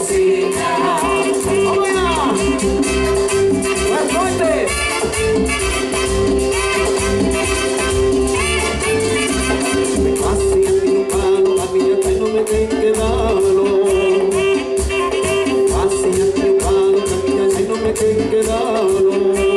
cocina. ¡Buenas noches! Así en mi palo, a mí ya que no me den que darlo. Así en mi palo, a mí ya que no me den que darlo.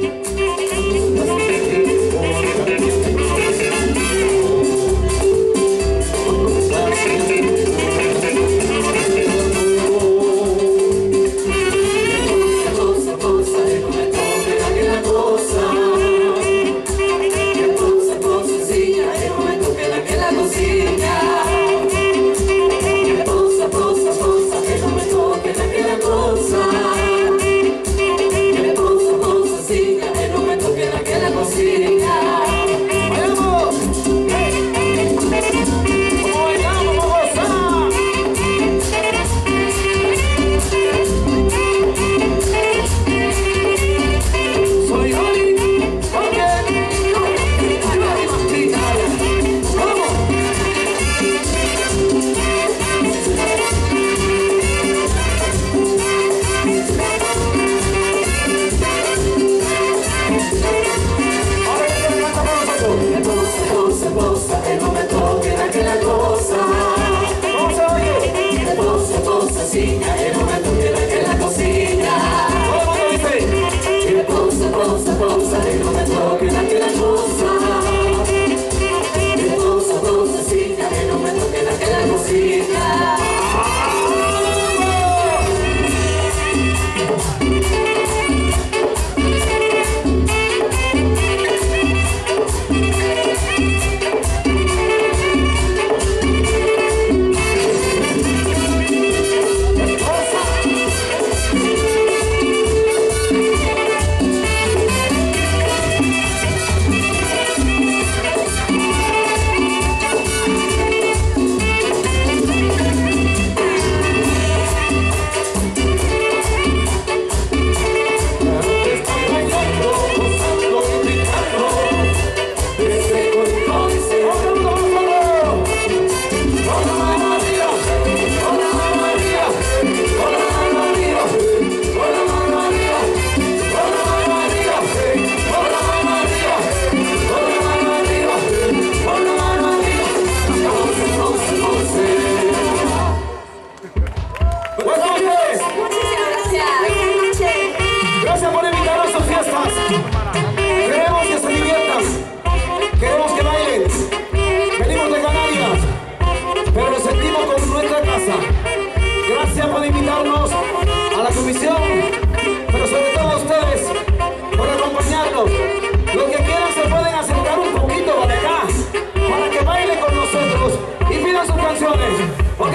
Gracias por invitarnos a la comisión, pero sobre todo a ustedes por acompañarnos. Los que quieran se pueden acercar un poquito para acá, para que bailen con nosotros y pidan sus canciones, ¿ok?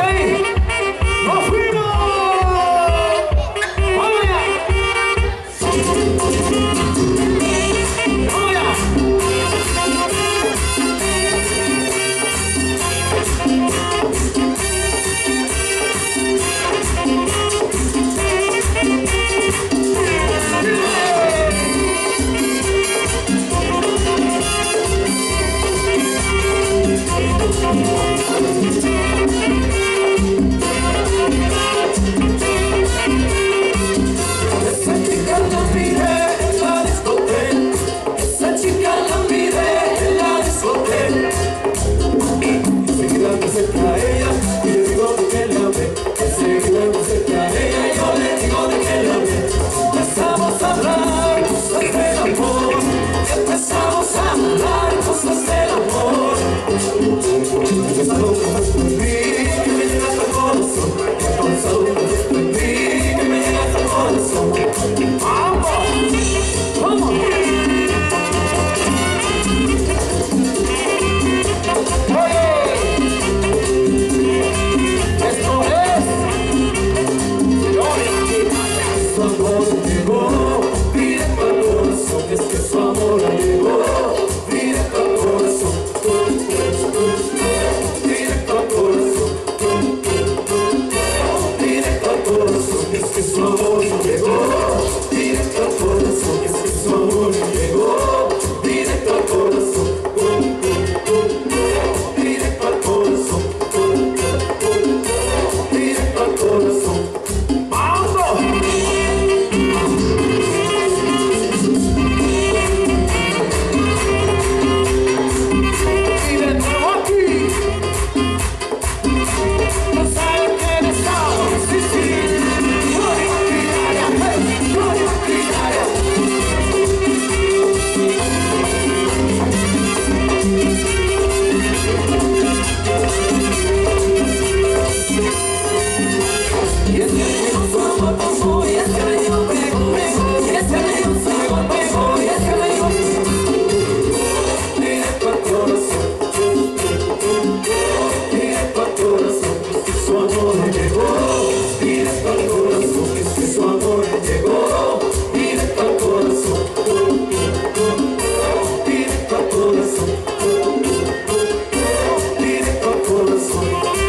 ¡Nos fuimos! ¡Vamos allá! ¡Vamos allá! Corazón. Y es que me dio su amor, y es que me dio pego, y es que me dio su amor, y es que me dio directo al corazón, directo al corazón, que su amor me llegó, directo al corazón, que su amor me llegó, directo al corazón, directo al corazón, directo al corazón.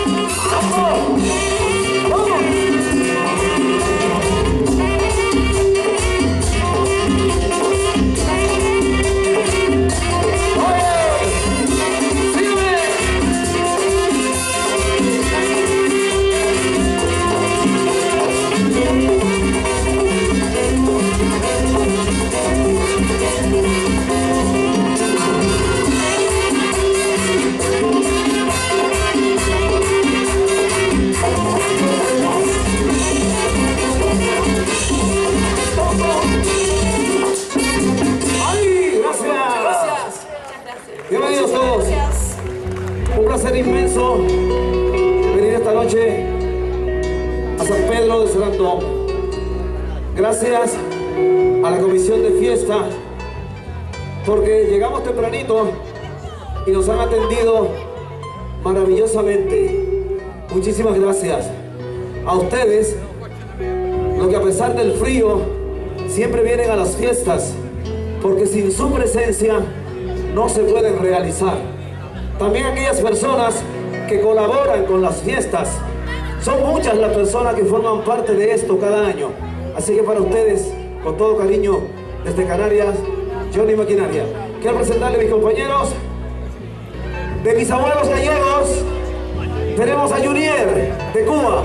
Bienvenidos todos. Un placer inmenso venir esta noche a San Pedro de Serrantón. Gracias a la comisión de fiesta porque llegamos tempranito y nos han atendido maravillosamente. Muchísimas gracias a ustedes, los que a pesar del frío siempre vienen a las fiestas, porque sin su presencia no se pueden realizar. También aquellas personas que colaboran con las fiestas. Son muchas las personas que forman parte de esto cada año. Así que para ustedes, con todo cariño, desde Canarias, Johnny Maquinaria. Quiero presentarle a mis compañeros de mis abuelos gallegos. Tenemos a Junier de Cuba.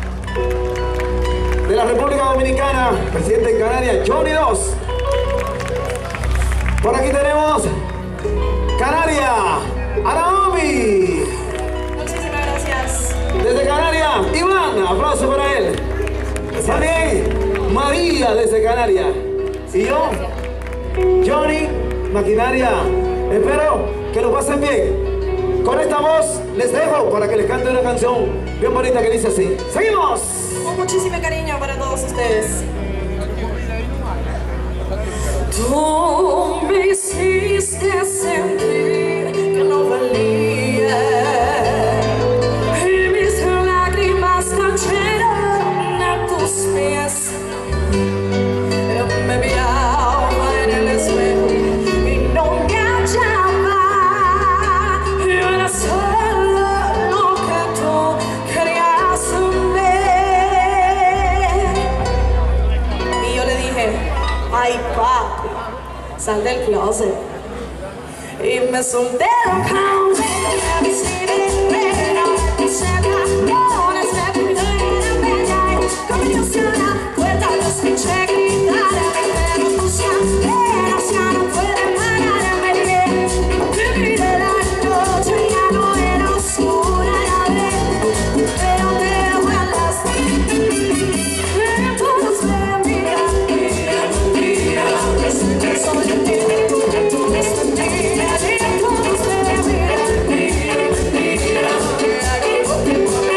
De la República Dominicana, presidente en Canarias, Johnny 2. Por aquí tenemos Canaria, a Naomi. Muchísimas gracias. Desde Canarias, Iván, aplauso para él. También María desde Canarias. Y yo, Johnny Maquinaria. Espero que lo pasen bien. Con esta voz les dejo para que les cante una canción bien bonita que dice así. ¡Seguimos! Con muchísimo cariño para todos ustedes. Tú me hiciste sentir que no valía, y mis lágrimas cayeron a tus pies. Yo me miraba en el espejo y no me hallaba. Yo era solo lo que tú querías ver. Y yo le dije, ay papi, sal del closet. Y me solté loca, me vestí de negro, puse tacones, me cuidé de bella y comencé a la puerta, los escuché gritar, pero tus caderas ya no pueden pararme. Vivir de la noche ya no era oscura la vez, pero te vuelas. Todos me miran, soy un tipo que tú es mentira. Todos me miran,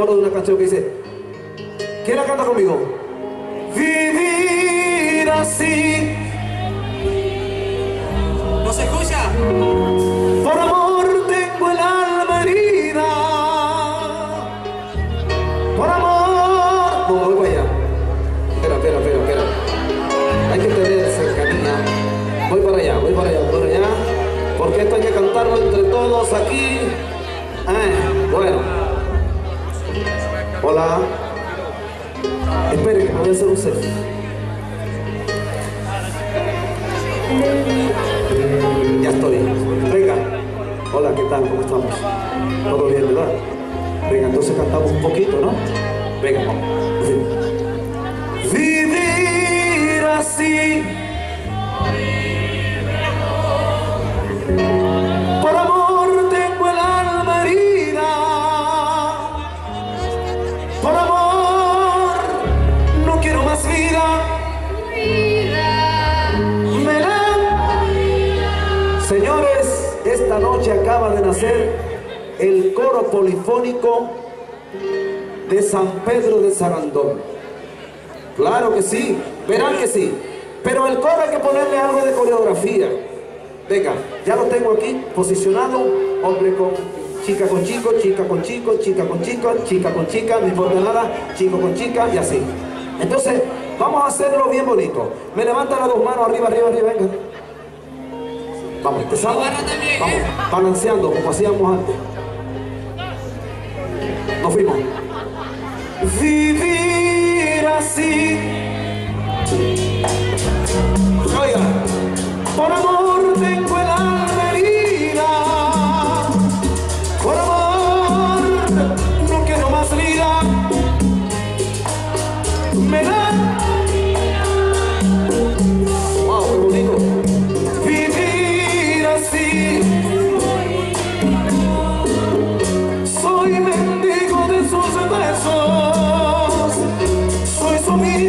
coro de una canción que dice, ¿quién la canta conmigo? Vivir así. ¿No se escucha? Por amor tengo el alma herida. Por amor. No, voy para allá. Espera. Hay que tener cercanía. Voy para allá. Porque esto hay que cantarlo entre todos aquí. Bueno. Hola. Esperen, que me voy a hacer un selfie. Ya estoy. Venga. Hola, ¿qué tal? ¿Cómo estamos? ¿Todo bien, verdad? Venga, entonces cantamos un poquito, ¿no? Venga. Vivir así. Por amor tengo el alma herida. Por amor no quiero más vida. Señores, esta noche acaba de nacer el coro polifónico de San Pedro de Sarandón. Claro que sí, verán que sí. Pero el coro hay que ponerle algo de coreografía. Venga, ya lo tengo aquí posicionado. Hombre con chica con chico, chica con chico, chica con chica, chica con chica, no importa nada, chico con chica y así. Entonces, vamos a hacerlo bien bonito. Me levantan las dos manos arriba, venga. Vamos, empezamos. Vamos, balanceando como hacíamos antes. Nos fuimos. Vivir así. Oiga, por amor tengo el alma herida. Por amor no quiero más vida. Me da. Wow, qué bonito. Vivir así. Soy mendigo de sus besos. Soy su vida.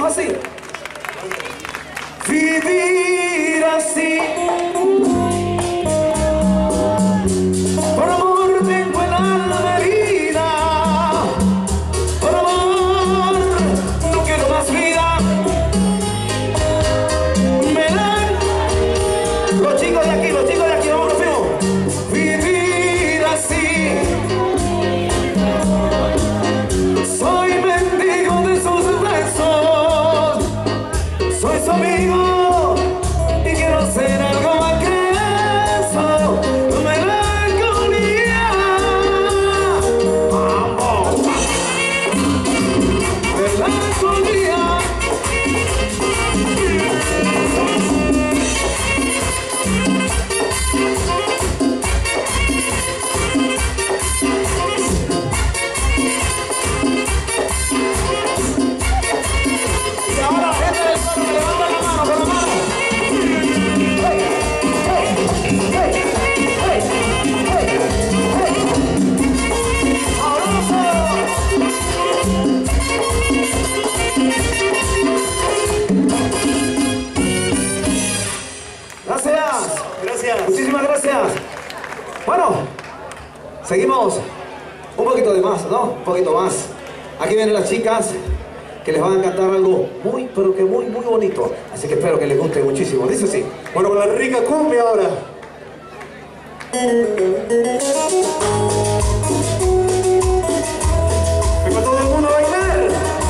Vamos así. Vivir así. Por amor tengo el alma herida. Por amor no quiero más vida. Los chicos de aquí, vamos, nos fuimos. Vivir así. Soy mendigo de sus besos. Soy su amigo y quiero hacer algo más que eso. Melancolía. Vamos. Melancolía. Muchísimas gracias. Bueno, seguimos un poquito de más, ¿no? Un poquito más. Aquí vienen las chicas que les van a cantar algo muy, pero que muy, muy bonito. Así que espero que les guste muchísimo. Dice así. Bueno, con la rica cumbia ahora. Venga todo el mundo a bailar.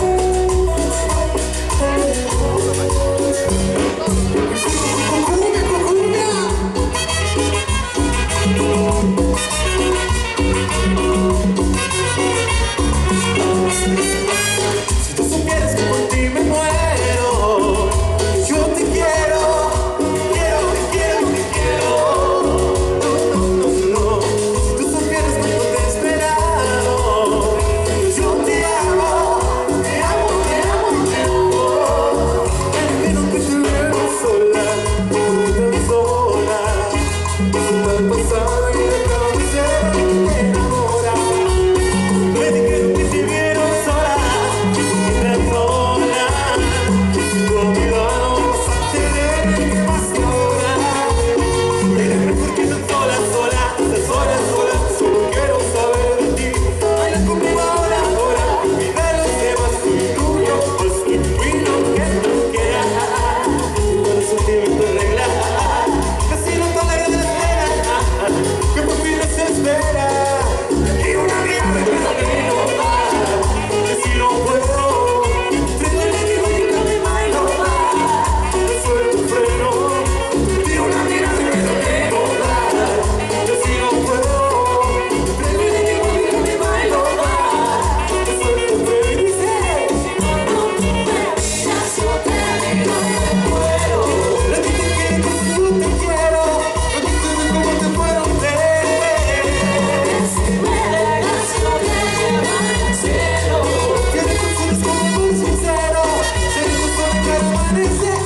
Si tú supieras que por ti me muero, yo te quiero, te quiero, te quiero. No, no, no, no. Si tú supieras cuánto te he esperado, yo te amo, te amo, te amo, te amo. Pero que te veo sola, muy tan sola. Es un mal pasado y de cabecera me enamora. Me dijeron que te vieron sola, muy tan sola. Tú a mi lado vas a tener que más que ahora. Eres mejor que tan sola, sola, tan sola, sola. Solo quiero saber de ti. Baila conmigo ahora, ahora. Olvida los demás, soy tuyo, más que tuyo, que tú quieras. Cuando el sentimiento regla, casi no tolero la espera, que por fin no se espera. Y una mirada me da miedo, que si no puedo, freno y le digo que no me bailo, le suelto el freno. Y una mirada me da miedo, que si no puedo, freno y le digo que no me bailo, le suelto el freno. Y dice, yo te digo que muero. La gente quiere contigo, te quiero, no te sé cómo te puedo ver. Si me dejas no te llevaré al cielo. Quiero canciones como muy sincero, seré tu sol que amanecer.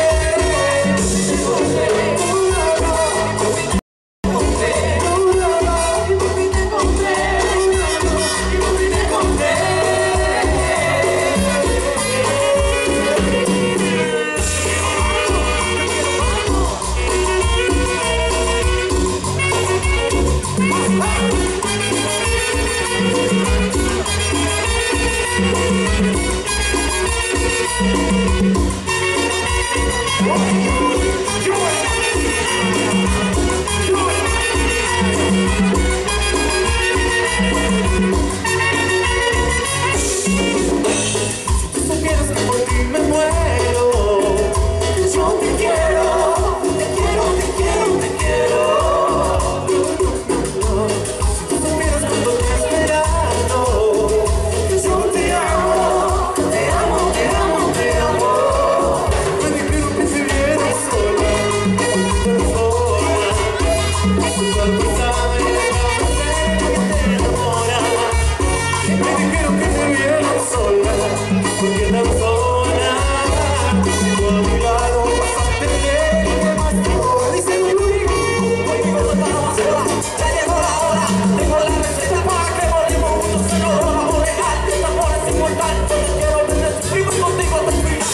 Si tú supieras que por ti me muero, yo te quiero, te quiero, te quiero, te quiero. Si tú supieras cuánto te he esperado, yo te amo, te amo, te amo, te amo. Me dijeron que te vieras sola, tan sola. Tan pesada y de cabecera que te enamora. Me dijeron que te vieras sola, porque tan sola. Tú a mi lado vas a tener que más que ahora. Dice Luis, contigo no estaba sola. Ya llegó la hora, tengo la receta para que morimos juntos. Se nos vamos a dejar, este amor es inmortal. Solo quiero verte vivo y contigo hasta el fin.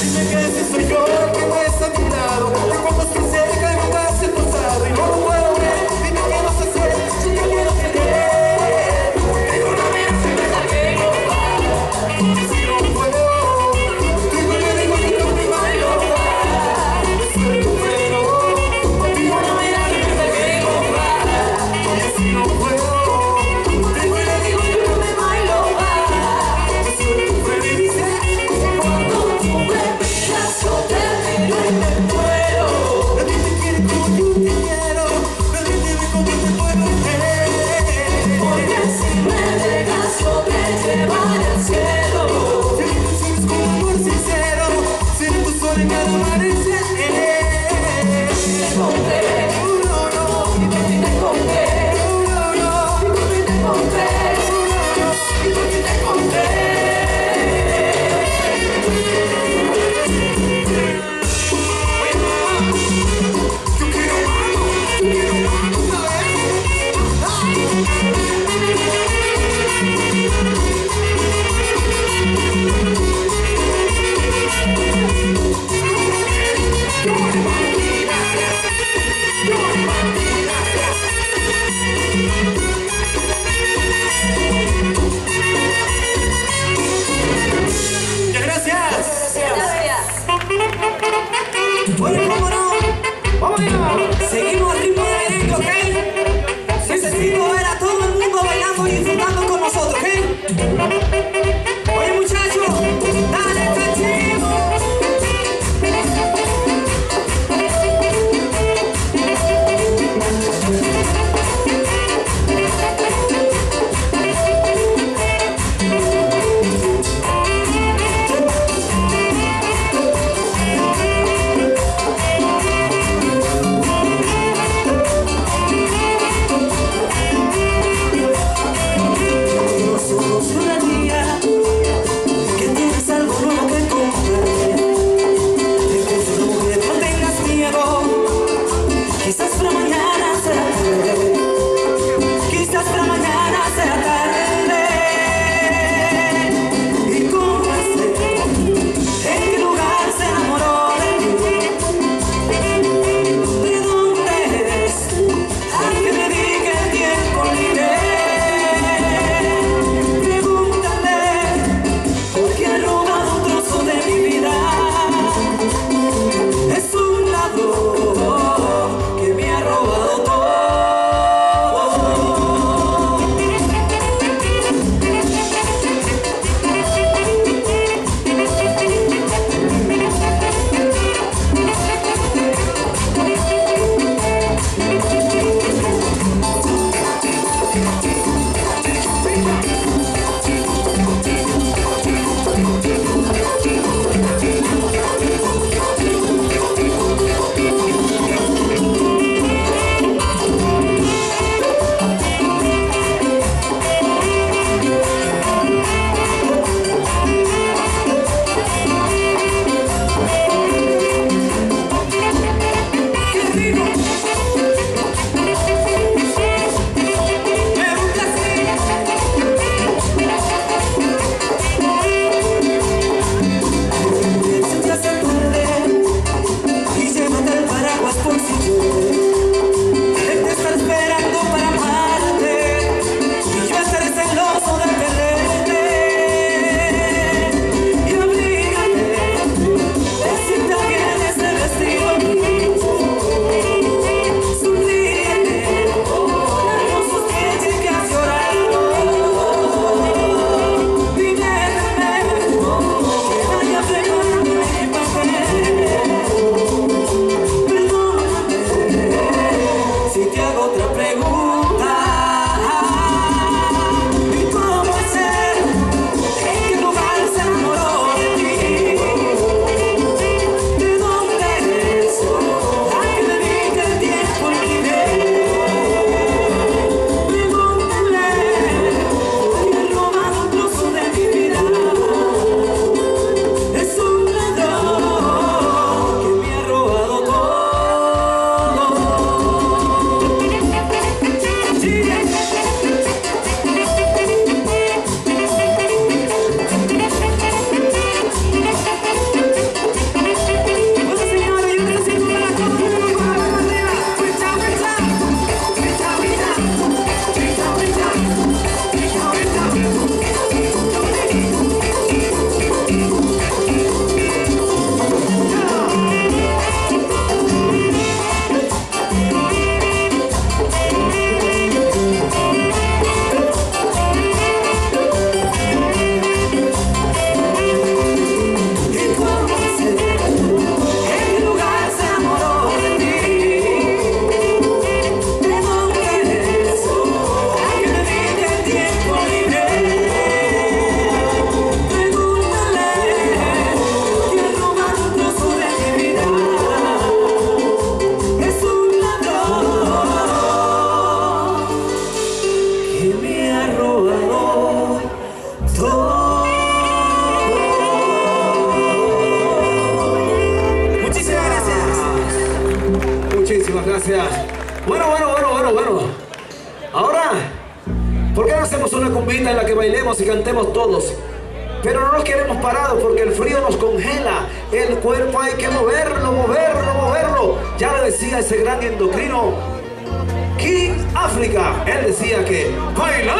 Muchísimas gracias. Bueno. Ahora, ¿por qué no hacemos una cumbita en la que bailemos y cantemos todos? Pero no nos quedemos parados porque el frío nos congela. El cuerpo hay que moverlo. Ya lo decía ese gran endocrino King África. Él decía que bailar.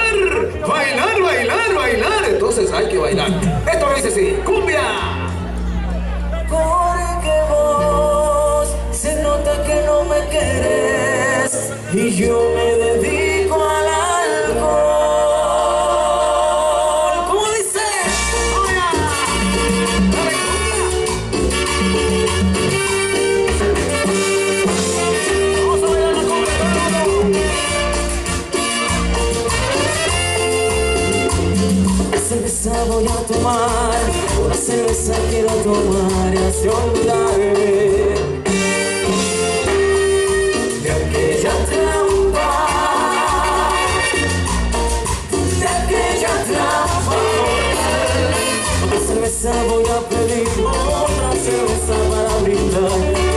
Entonces hay que bailar. Esto lo dice así, cumbia. Porque vos se nota que no me querés y yo me dedico al alcohol. ¿Cómo dice? Vamos a bailar la cumbia. Cerveza voy a tomar, una cerveza quiero tomar y así olvidarme de aquella trampa, Una cerveza voy a pedir, otra cerveza para brindar.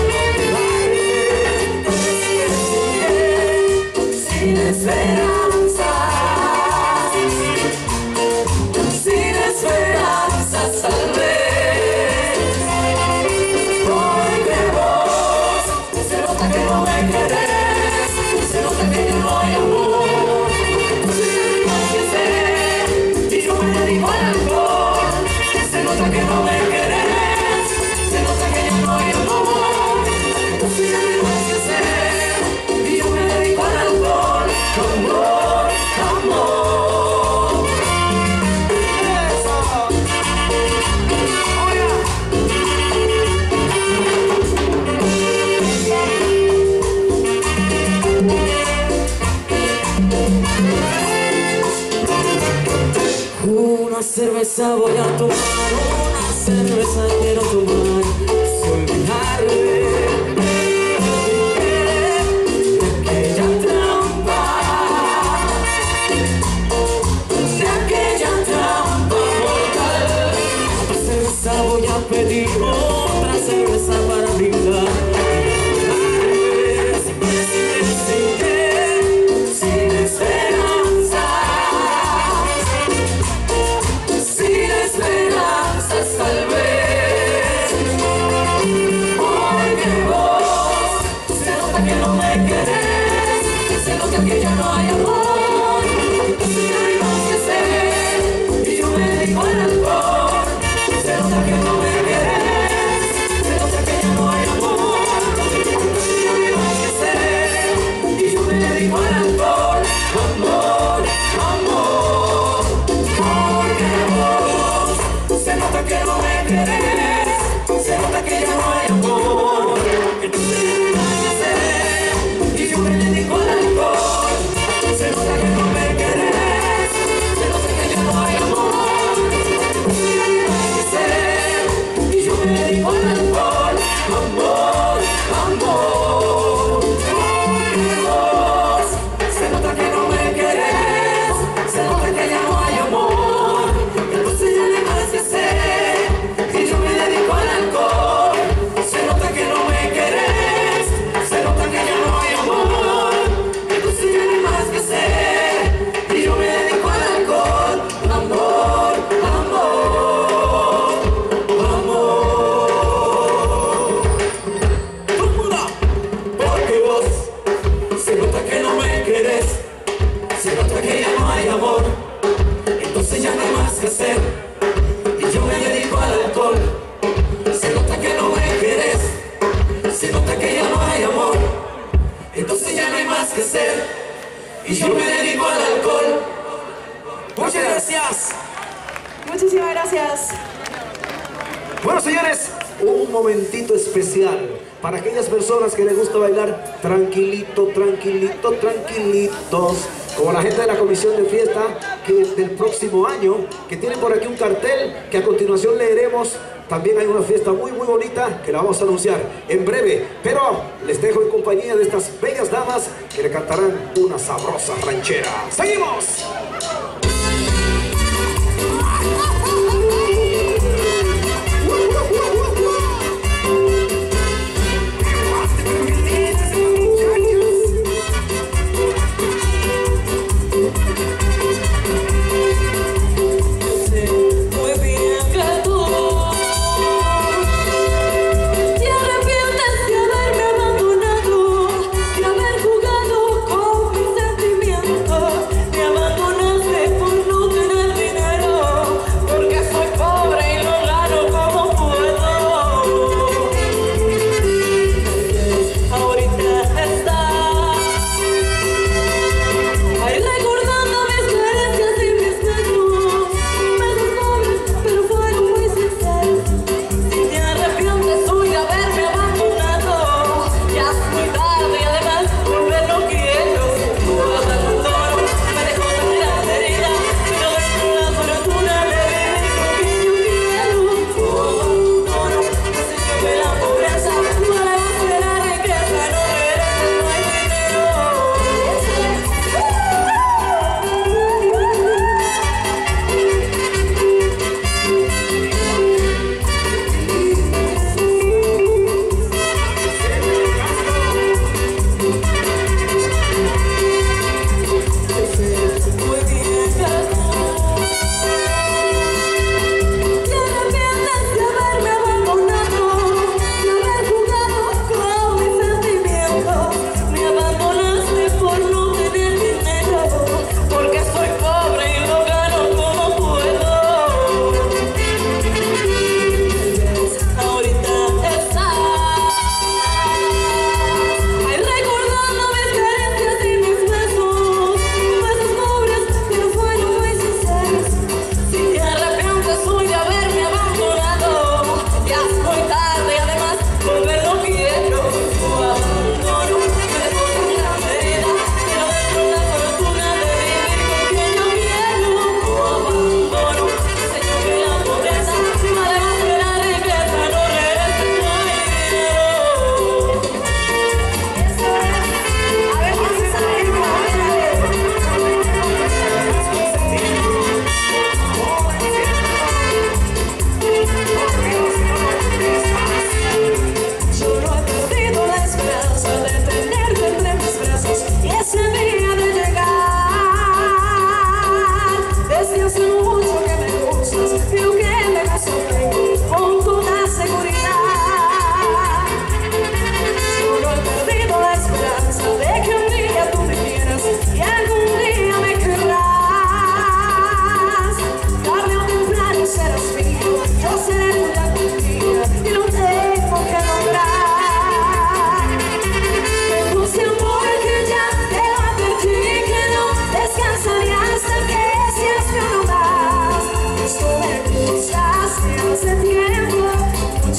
Sin esperanza, tal vez, porque vos se nota que no me querés, se nota que ya no hay amor, entonces ya no hay más que hacer y yo me dedico al alcohol. Se nota que no me querés, se nota que ya no hay amor, entonces ya no hay más que hacer y yo me dedico al alcohol. Amor. Una cerveza voy a tomar, una cerveza quiero tomar, sin olvidarme de aquella trampa mortal. Otra cerveza voy a pedir, otra cerveza para brindar. Sin esperanza, tal vez, porque vos se nota que no me querés, se nota que ya no hay amor, entonces ya no hay más que hacer y yo me dedico al alcohol. Se nota que no me querés, se nota que ya no hay amor, entonces ya no hay más que hacer y yo me dedico al alcohol. Amor, porque vos se nota que no me querés, se nota que ya no hay amor, entonces ya no hay más que hacer y yo me dedico al alcohol. Se nota que no me querés, se nota que ya no hay amor, entonces ya no hay más que hacer y yo me dedico al alcohol. Amor, porque vos se nota que no me querés, se nota que ya no hay amor, entonces ya no hay más que hacer y yo me dedico al alcohol. Se nota que no me querés, se nota que ya no hay amor, entonces ya no hay más que hacer y yo me dedico al alcohol. Amor, porque vos se nota que no me querés, se nota que ya no hay amor, entonces ya no hay más que hacer y yo me dedico al alcohol. Se nota que no me querés, se nota que ya no hay amor, entonces ya no hay más que hacer y yo me dedico al alcohol. Muchas gracias. Muchísimas gracias. Bueno, señores, un momentito especial para aquellas personas que les gusta bailar tranquilitos, como la gente de la comisión de fiesta del próximo año, que tiene por aquí un cartel que a continuación leeremos. También hay una fiesta muy bonita que la vamos a anunciar en breve, pero les dejo en compañía de estas bellas damas que le cantarán una sabrosa ranchera. ¡Seguimos!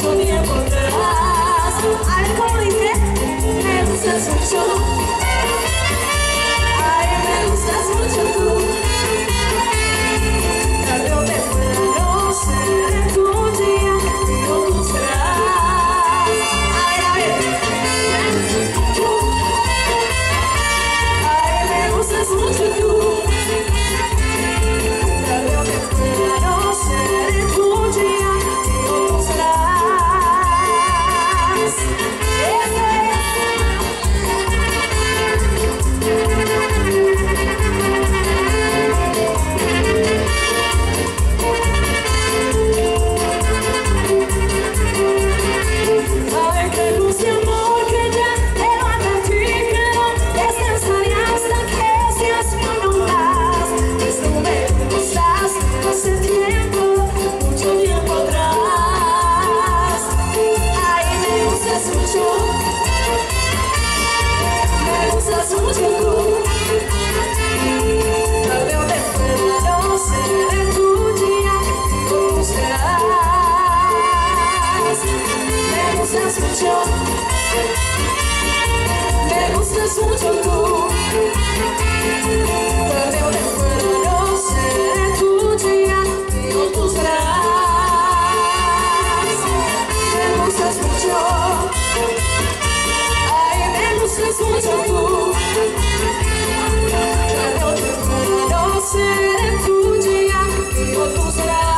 mucho tiempo atrás. Ay, como dije, me gustas mucho. Ay, me gustas mucho tú. Tarde o temprano seré tuya, pero tú serás. Ay, ay, me gustas mucho. Ay, me gustas mucho tú. Tarde o temprano seré tuya, pero tú serás. Ay, qué luz de amor que ya te lo advertí que no descansaría hasta que seas mío no más. Desde un me gustas hace tiempo, mucho tiempo atrás. Ay, me gustas mucho. Me gustas mucho tú. Tarde o temprano seré tuya, tú serás. Me gustas mucho. Me gustas mucho tú. Tarde o temprano seré tuya, tú serás. Me gustas mucho. Ay, me gustas mucho tú. Tarde o temprano seré tuya, tú serás.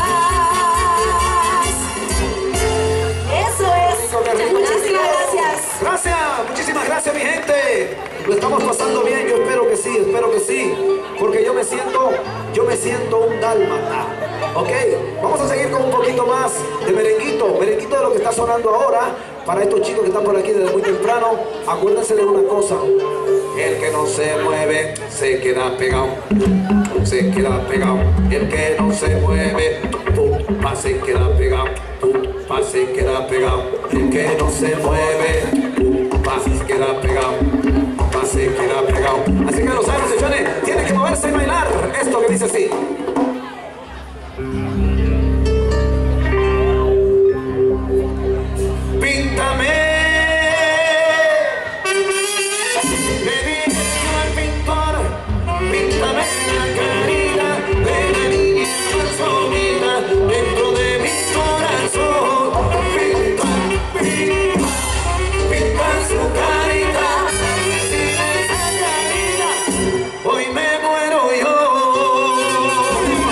Eso es. Muchísimas gracias. Muchísimas gracias mi gente. Lo estamos pasando bien, yo espero que sí, porque yo me siento un dálmata. Ok, vamos a seguir con un poquito más de merenguito de lo que está sonando ahora. Para estos chicos que están por aquí desde muy temprano, acuérdense de una cosa: el que no se mueve se queda pegado, se queda pegado. El que no se mueve, pum, se queda pegado, pum, se queda pegado. El que no se mueve, pum, se queda pegado, se queda pegado. Así que los años de Johnny tienen que moverse y bailar esto que dice así. Píntame. Dentro de mi corazón, pinta su carita, sin esa carita, hoy me muero yo.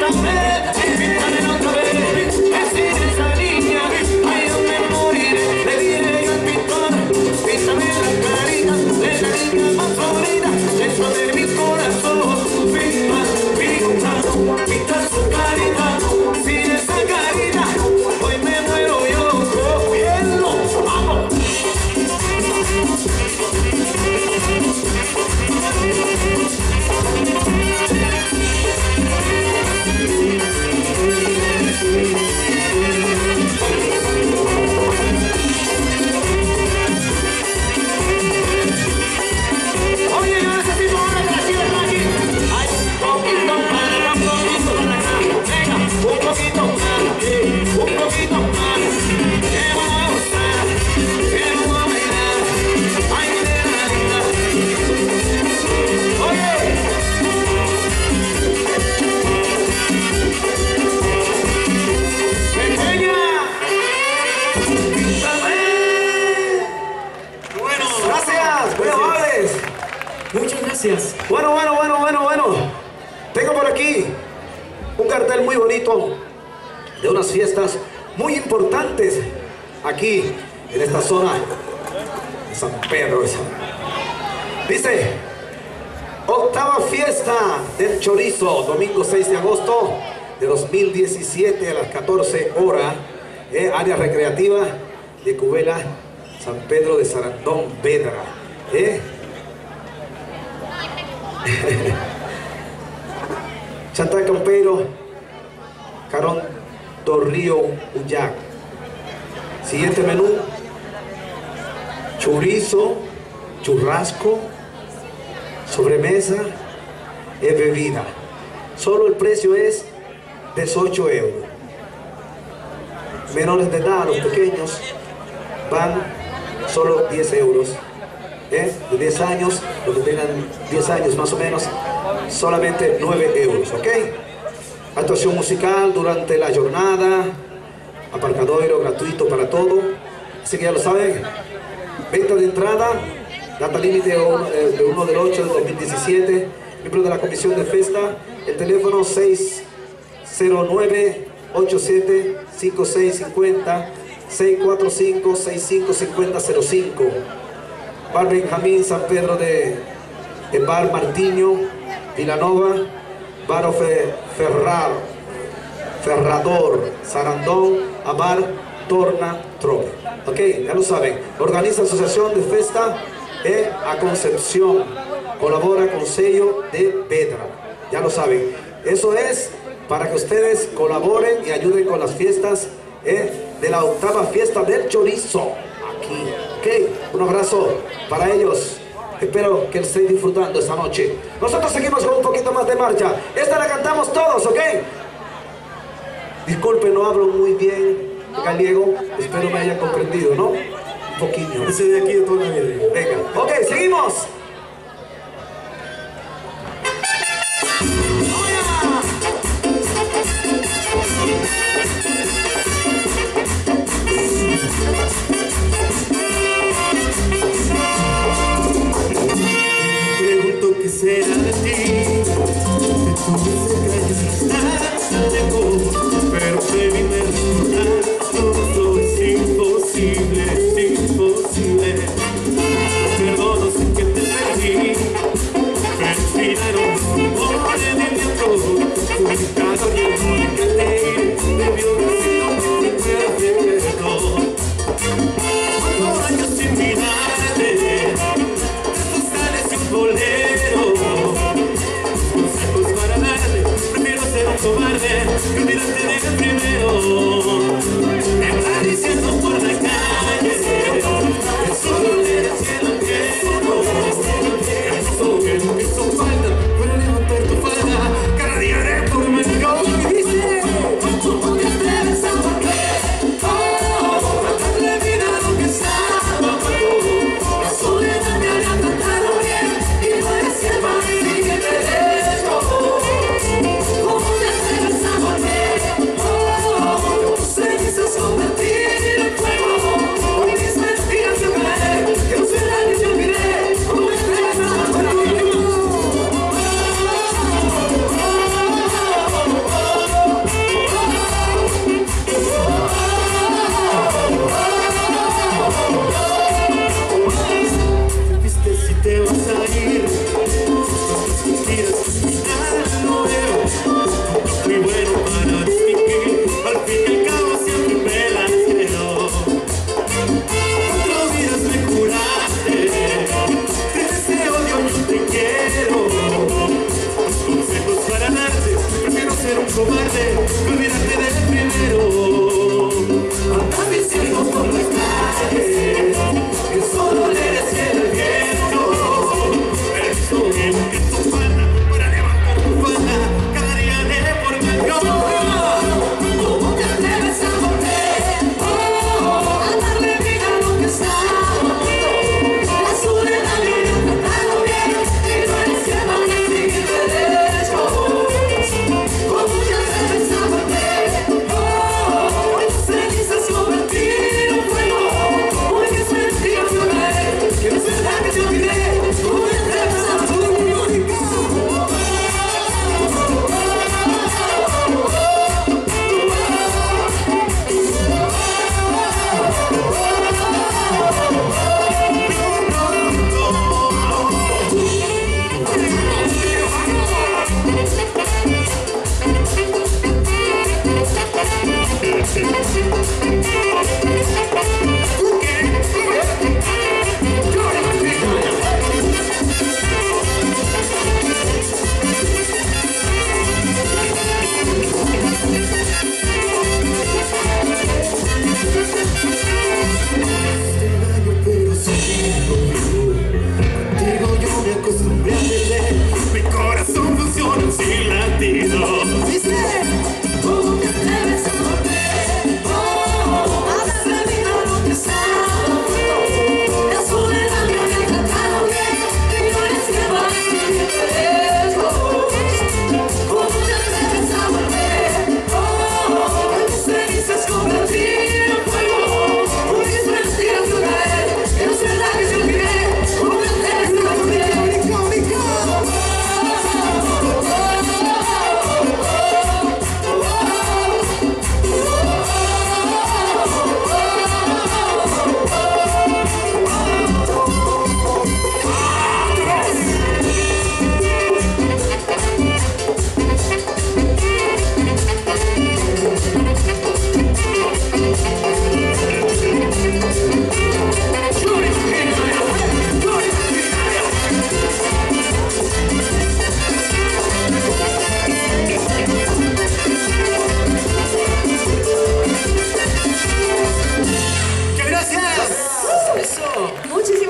Gracias. Bueno. Tengo por aquí un cartel muy bonito de unas fiestas muy importantes aquí en esta zona de San Pedro. Dice: octava fiesta del chorizo, domingo 6 de agosto de 2017 a las 14 horas, área recreativa de Cubela, San Pedro de Sarandón, Vedra. Chantal Campeiro, Carón do Río Ullac. Siguiente menú: chorizo, churrasco, sobremesa y bebida. Solo el precio es 18 euros. Menores de edad, los pequeños, van solo 10 euros. De 10 años, los que tengan 10 años más o menos, solamente 9 euros, ¿ok? Actuación musical durante la jornada, aparcadero gratuito para todo, así que ya lo saben. Venta de entrada, data límite de 1 del 8 del 2017, miembro de la comisión de fiesta, el teléfono 609-87-5650, 645-655005. Bar Benjamín, San Pedro de Bar Martiño, Vilanova, Bar Ferrador, Sarandón, Amar, Torna, Trope. Ok, ya lo saben. Organiza Asociación de Festa a Concepción. Colabora con sello de Vedra. Ya lo saben. Eso es para que ustedes colaboren y ayuden con las fiestas de la octava fiesta del chorizo. Aquí. Ok, un abrazo para ellos. Espero que estén disfrutando esta noche. Nosotros seguimos con un poquito más de marcha. Esta la cantamos todos, ¿ok? Disculpen, no hablo muy bien gallego. Espero me hayan comprendido, ¿no? Un poquillo. Ese de aquí de toda la vida. Venga, ok, seguimos. Pregunto qué será de ti, de tu nada lejos, pero baby me resulta todo es imposible, imposible. Perdono sé que te perdí, pero inspiraron por el viento, publicado y el que te ir, debió decir lo que te recuerdo. 4 años sin mirarte, bolero, consejos para darte, prefiero ser un cobarde que olvidarte de el primero. Me va diciendo por la calle que solo eres cielo que no hizo falta para levantar tu falda. Cada día haré por mejor y dice: ¿cómo te atreves a volver? Matarle vida a lo que estaba muerto. La soledad me hará tratar bien. en